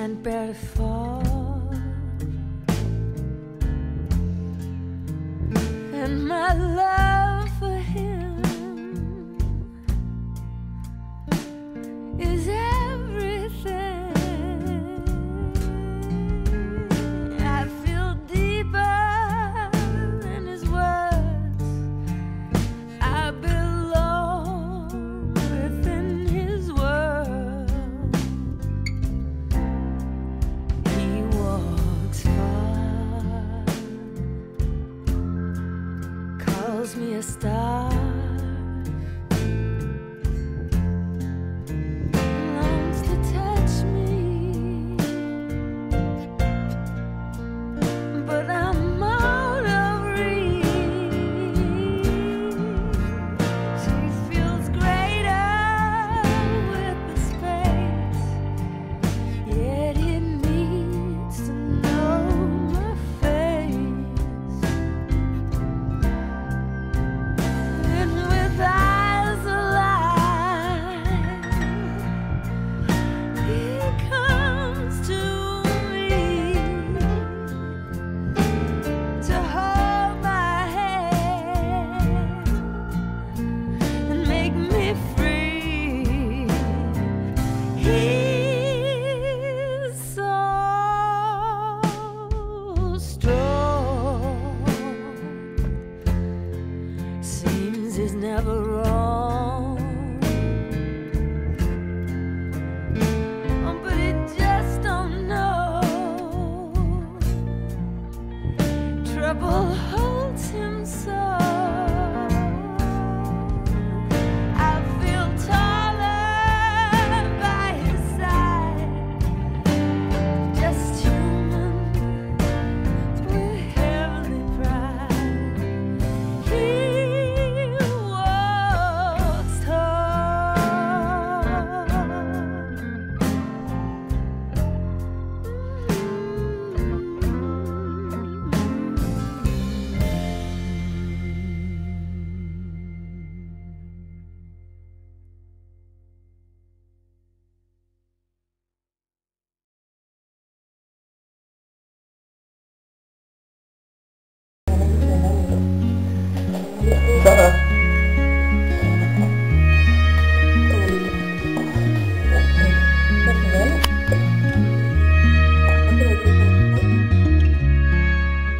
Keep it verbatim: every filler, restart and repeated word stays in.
can't bear to fall, and my love for him is everything. I feel deeper than his words. I belong within his world. He walks far, calls me a star, longs to touch me, but I'm out of reach. He feels greater with the space, yet he needs to know my face. And with eyes alive, he comes to me to hold my hand and make me free. He